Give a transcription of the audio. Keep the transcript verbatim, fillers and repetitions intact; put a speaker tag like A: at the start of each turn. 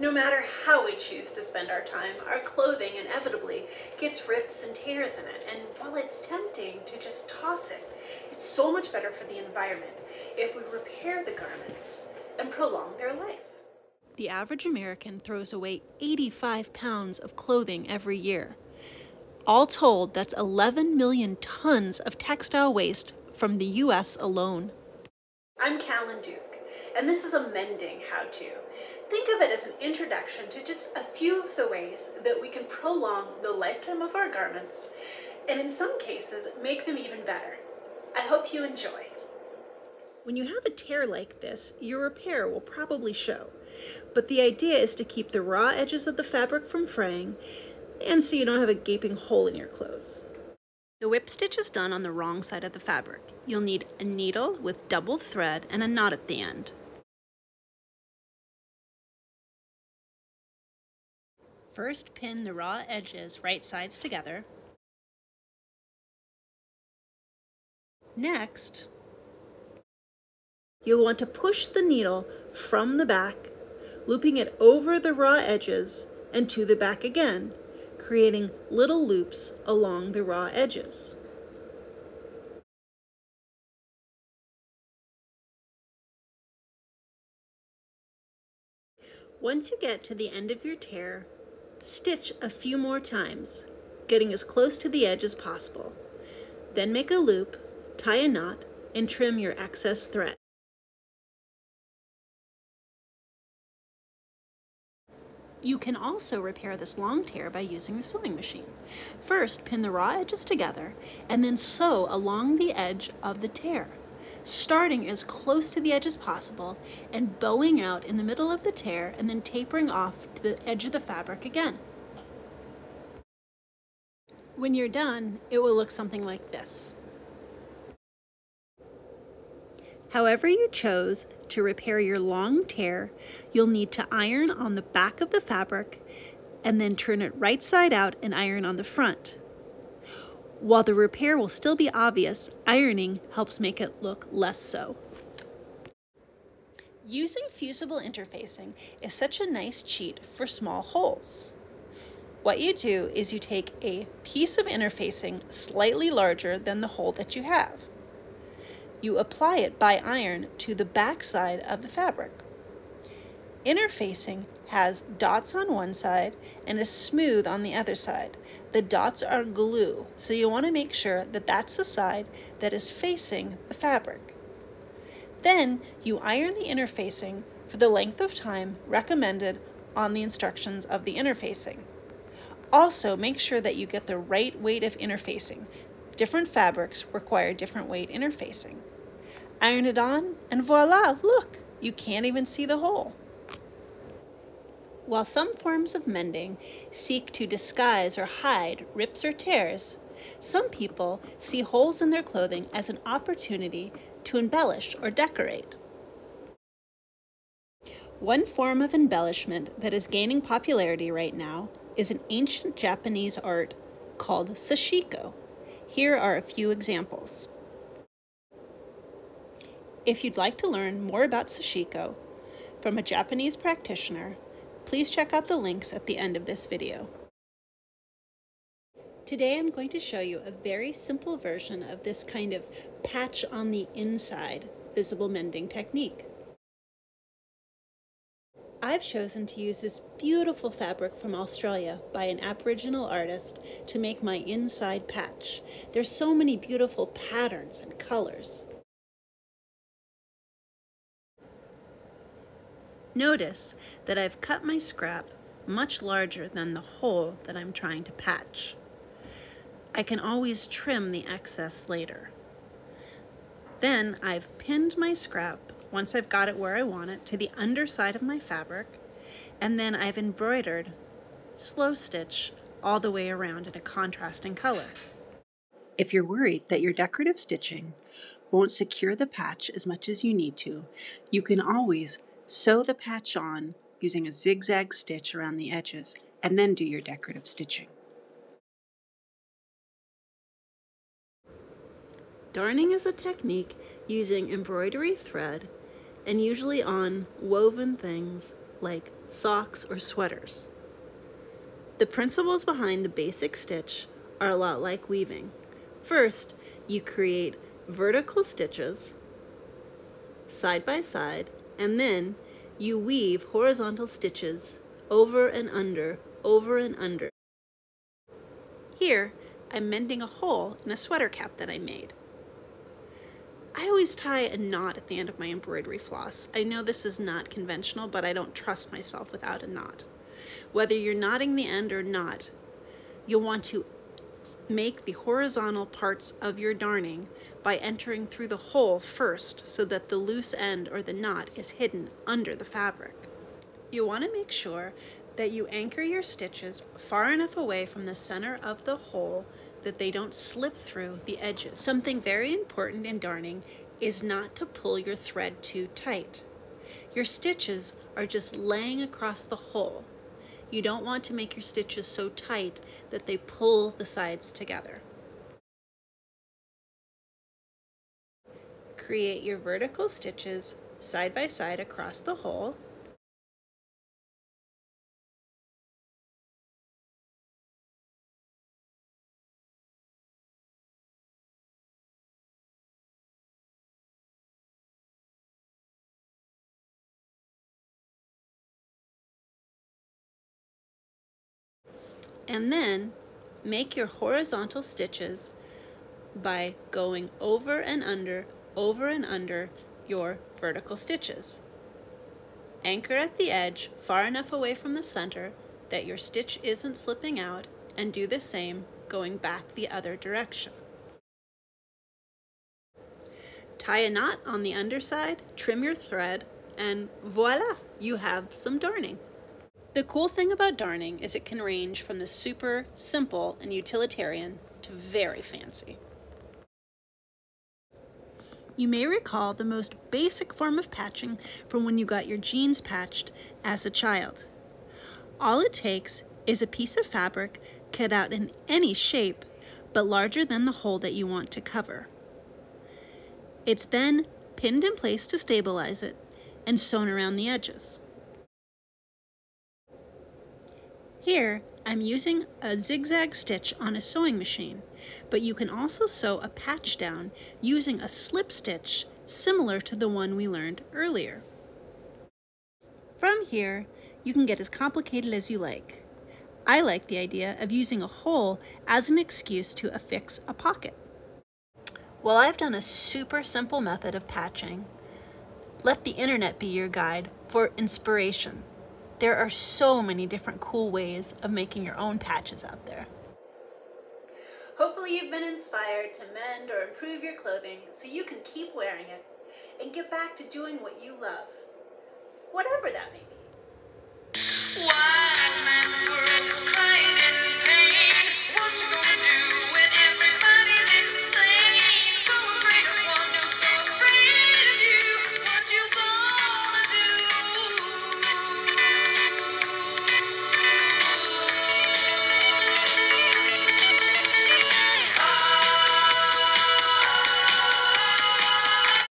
A: No matter how we choose to spend our time, our clothing inevitably gets rips and tears in it, and while it's tempting to just toss it, it's so much better for the environment if we repair the garments and prolong their life. The average American throws away eighty-five pounds of clothing every year. All told, that's eleven million tons of textile waste from the U S alone. I'm Callan Duke, and this is a mending how-to. Think of it as an introduction to just a few of the ways that we can prolong the lifetime of our garments, and in some cases, make them even better. I hope you enjoy. When you have a tear like this, your repair will probably show, but the idea is to keep the raw edges of the fabric from fraying, and so you don't have a gaping hole in your clothes. The whip stitch is done on the wrong side of the fabric. You'll need a needle with doubled thread and a knot at the end. First, pin the raw edges right sides together. Next, you'll want to push the needle from the back, looping it over the raw edges and to the back again, creating little loops along the raw edges. Once you get to the end of your tear, stitch a few more times, getting as close to the edge as possible. Then make a loop, tie a knot, and trim your excess thread. You can also repair this long tear by using a sewing machine. First, pin the raw edges together and then sew along the edge of the tear, starting as close to the edge as possible and bowing out in the middle of the tear and then tapering off to the edge of the fabric again. When you're done, it will look something like this. However you chose to repair your long tear, you'll need to iron on the back of the fabric and then turn it right side out and iron on the front. While the repair will still be obvious, ironing helps make it look less so. Using fusible interfacing is such a nice cheat for small holes. What you do is you take a piece of interfacing slightly larger than the hole that you have. You apply it by iron to the back side of the fabric. Interfacing has dots on one side and is smooth on the other side. The dots are glue, so you want to make sure that that's the side that is facing the fabric. Then you iron the interfacing for the length of time recommended on the instructions of the interfacing. Also, make sure that you get the right weight of interfacing. Different fabrics require different weight interfacing. Iron it on, and voila, look, you can't even see the hole. While some forms of mending seek to disguise or hide rips or tears, some people see holes in their clothing as an opportunity to embellish or decorate. One form of embellishment that is gaining popularity right now is an ancient Japanese art called sashiko. Here are a few examples. If you'd like to learn more about sashiko from a Japanese practitioner, please check out the links at the end of this video. Today I'm going to show you a very simple version of this kind of patch on the inside visible mending technique. I've chosen to use this beautiful fabric from Australia by an Aboriginal artist to make my inside patch. There's so many beautiful patterns and colors. Notice that I've cut my scrap much larger than the hole that I'm trying to patch. I can always trim the excess later. Then I've pinned my scrap, once I've got it where I want it, to the underside of my fabric, and then I've embroidered slow stitch all the way around in a contrasting color. If you're worried that your decorative stitching won't secure the patch as much as you need to, you can always sew the patch on using a zigzag stitch around the edges and then do your decorative stitching. Darning is a technique using embroidery thread and usually on woven things like socks or sweaters. The principles behind the basic stitch are a lot like weaving. First, you create vertical stitches side by side, and then you weave horizontal stitches over and under, over and under. Here, I'm mending a hole in a sweater cap that I made. I always tie a knot at the end of my embroidery floss. I know this is not conventional, but I don't trust myself without a knot. Whether you're knotting the end or not, you'll want to make the horizontal parts of your darning by entering through the hole first so that the loose end or the knot is hidden under the fabric. You want to make sure that you anchor your stitches far enough away from the center of the hole that they don't slip through the edges. Something very important in darning is not to pull your thread too tight. Your stitches are just laying across the hole. You don't want to make your stitches so tight that they pull the sides together. Create your vertical stitches side by side across the hole. And then make your horizontal stitches by going over and under, over and under your vertical stitches. Anchor at the edge far enough away from the center that your stitch isn't slipping out, and do the same going back the other direction. Tie a knot on the underside, trim your thread, and voila, you have some darning. The cool thing about darning is it can range from the super simple and utilitarian to very fancy. You may recall the most basic form of patching from when you got your jeans patched as a child. All it takes is a piece of fabric cut out in any shape, but larger than the hole that you want to cover. It's then pinned in place to stabilize it and sewn around the edges. Here, I'm using a zigzag stitch on a sewing machine, but you can also sew a patch down using a slip stitch similar to the one we learned earlier. From here, you can get as complicated as you like. I like the idea of using a hole as an excuse to affix a pocket. Well, I've done a super simple method of patching. Let the internet be your guide for inspiration. There are so many different cool ways of making your own patches out there. Hopefully you've been inspired to mend or improve your clothing so you can keep wearing it and get back to doing what you love, whatever that may be. Wild man's world.